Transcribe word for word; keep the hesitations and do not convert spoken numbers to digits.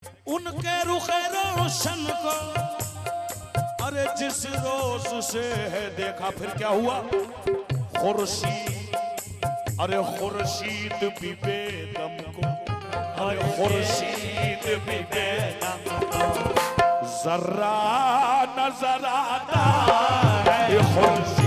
उनके रुखे रोशन को अरे जिस रोज से है देखा फिर क्या हुआ खुर्शीद अरे खुर्शीद भी बेदम को अरे खुर्शीद भी बेदम को जर्रा नजर आता है खुर्शीद